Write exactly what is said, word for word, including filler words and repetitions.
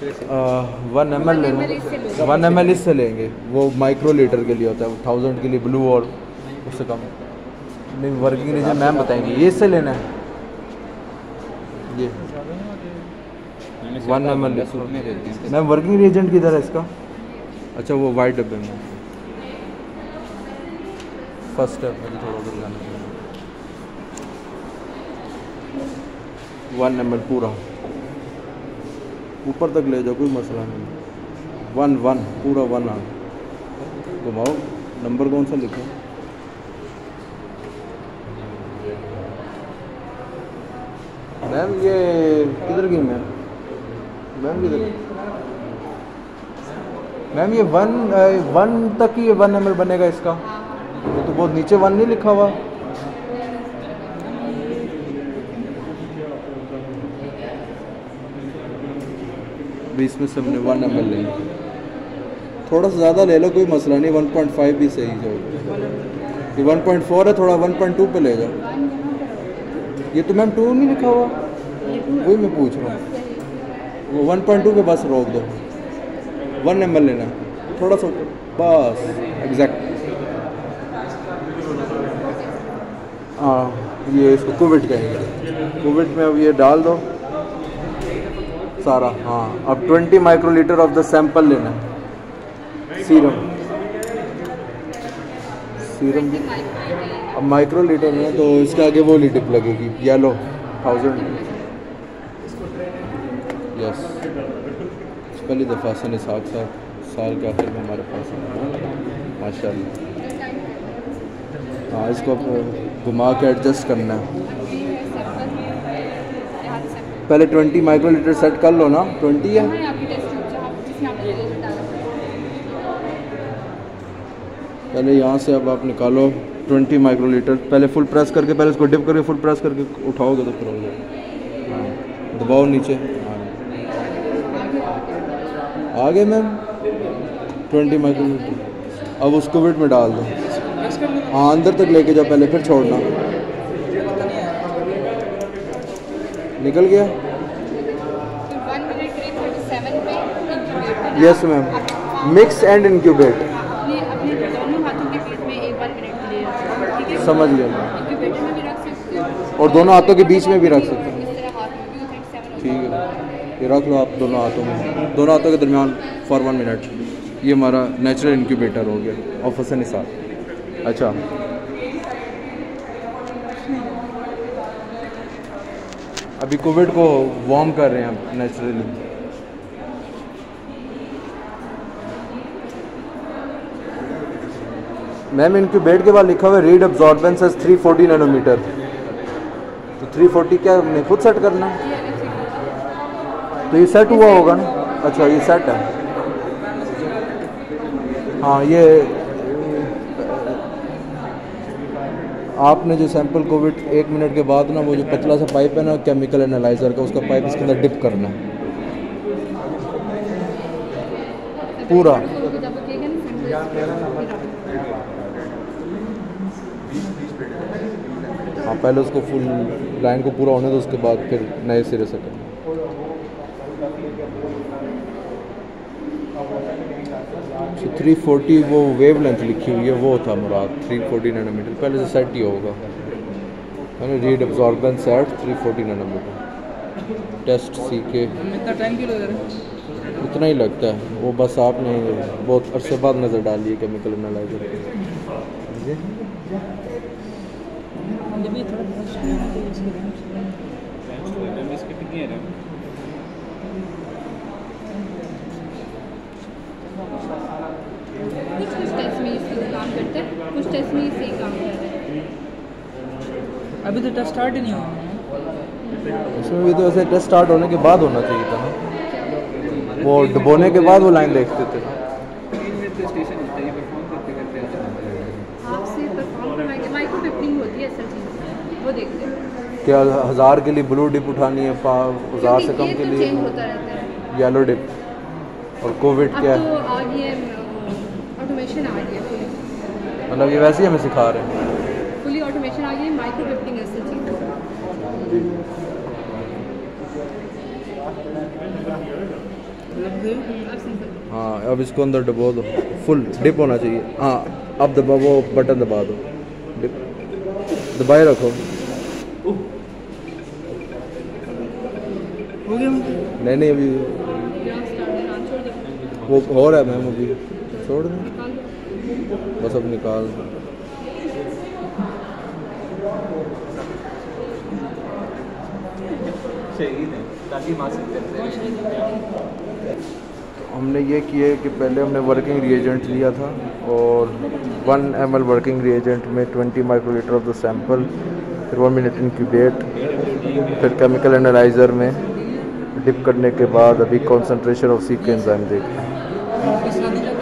One M L लेना, one M L इससे लेंगे, वो माइक्रो लीटर के लिए होता है, थाउजेंड के लिए ब्लू और उससे कम नहीं। वर्किंग रीजन मैम बताएंगे, ये इससे लेना है ये one M L. Ma'am working reagent किधर है इसका? अच्छा वो वाइट डब्बे में फर्स्ट स्टेप में थोड़ा उधर जाना चाहिए। वन एम एल पूरा ऊपर तक ले जाओ, कोई मसला नहीं। वन वन पूरा वन आ घुमाओ। नंबर कौन सा लिखो? मैम ये किधर गई मैम? मैम किधर? मैम ये वन वन तक ही वन एम एल बनेगा इसका? ये तो बहुत नीचे वन नहीं लिखा हुआ। बीस में से हमने वन एम एल लेंगे, थोड़ा सा ज़्यादा ले लो कोई मसला नहीं, वन पॉइंट फाइव भी सही जाओ। ये वन पॉइंट फोर है, थोड़ा वन पॉइंट टू पे ले जाओ। ये तो मैम टू नहीं लिखा हुआ, वही मैं पूछ रहा हूँ। वो वन पॉइंट टू पे बस रोक दो, वन एम एल लेना थोड़ा सा बस एग्जैक्ट। हाँ ये इसको कोविड कहेंगे, कोविड में अब ये डाल दो सारा। हाँ अब twenty microlitre of the sample लेना है सीरम। सीरम अब माइक्रो लीटर में तो इसके आगे वो टिप लगेगी येलो थाउजेंड। यस पहली दफ़ा से साथ साथ साल के आखिर में हमारे पास माशाल्लाह। हाँ इसको घुमा के एडजस्ट करना है। पहले ट्वेंटी माइक्रो लीटर सेट कर लो ना, ट्वेंटी है। पहले यहाँ से अब आप निकालो ट्वेंटी माइक्रो लीटर, पहले फुल प्रेस करके, पहले इसको डिप करके फुल प्रेस करके उठाओगे तो फिर हो जाएगा। हाँ दबाओ नीचे। हाँ आगे मैम ट्वेंटी माइक्रो लीटर अब उसको वेट में डाल दो। हाँ अंदर तक लेके जाओ पहले, फिर छोड़ना। निकल गया? Yes ma'am mix and incubate. समझ गया मैम, और दोनों हाथों के बीच में भी रख सकते हैं। ठीक है ये रख लो आप दोनों हाथों में, दोनों हाथों के दरमियान फॉर वन मिनट। ये हमारा नेचुरल इंक्यूबेटर हो गया और फसन साथ। अच्छा अभी कोविड को वार्म कर रहे हैं नेचुरली। मैम इनक्यूबेट के बाद लिखा हुआ है read absorbance at three forty nanometre. तो थ्री फोर्टी क्या हमने खुद सेट करना है? तो ये सेट हुआ होगा ना? अच्छा ये सेट है। हाँ ये आपने जो सैंपल कोविड एक मिनट के बाद ना वो जो पतला सा पाइप है ना केमिकल एनालाइजर का, उसका पाइप इसके अंदर डिप करना है पूरा। हाँ पहले उसको फुल लाइन को पूरा होने दो, उसके बाद फिर नए सिरे से करना। थ्री फोर्टी वो वेव लेंथ लिखी हुई है, वो था मुराद थ्री फोर्टी नैनोमीटर। पहले से सेट ही होगा मैंने read absorbance at three forty nanometre. Test C के कितना टाइम क्यों लग रहा है? उतना ही लगता है वो, बस आपने बहुत अरसे बाद नज़र डाली है केमिकल एनालाइजर। कुछ कुछ टेस्ट में इससे काम करते हैं, कुछ टेस्ट में इससे काम कर रहे हैं। अभी तो टेस्ट स्टार्ट ही नहीं हुआ। इसमें भी तो ऐसे टेस्ट स्टार्ट होने के बाद होना चाहिए था ना, वो डुबोने के बाद वो लाइन देखते थे। आपसे परफॉर्म करवाएंगे, माइक्रो पिपलिंग होती है असल चीज़, वो देखते हैं। क्या हज़ार के लिए ब्लू डिप उठानी है, हज़ार से कम के लिए चेंज होता रहता है येलो डिप, और कोविड क्या अब है तो आ गई है ऑटोमेशन आ गई है फुली, मतलब ये वैसे ही हमें सिखा रहे हैं। फुली ऑटोमेशन आ गई है, माइक्रो पिपलिंग असल चीज़। अब फिर अब सिंपल हाँ अब इसको अंदर डबो दो, फुल डिप होना चाहिए। हाँ अब दबा, वो बटन दबा दो, डिप दबाए रखो। हो गया मतलब नहीं नहीं अभी यहाँ स्टार्ट है, हाँ छोड़ दो, वो हो रहा है मैम, अभी छोड़ दें निकाल दो। बस, अब निकाल दो। हमने ये किए कि पहले हमने वर्किंग रिएजेंट लिया था और one M L working reagent में twenty microlitre of the sample, फिर वन मिनट इंक्यूबेट, फिर केमिकल एनालाइज़र में डिप करने के बाद अभी कॉन्सेंट्रेशन ऑफ सी के एंजाइम देखें। इस शादी का